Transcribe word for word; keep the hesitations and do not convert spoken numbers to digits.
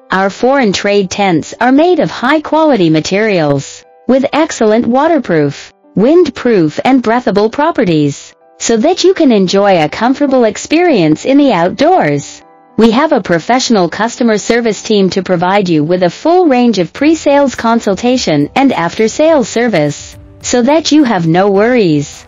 Our foreign trade tents are made of high-quality materials, with excellent waterproof, windproof and breathable properties, so that you can enjoy a comfortable experience in the outdoors. We have a professional customer service team to provide you with a full range of pre-sales consultation and after-sales service, so that you have no worries.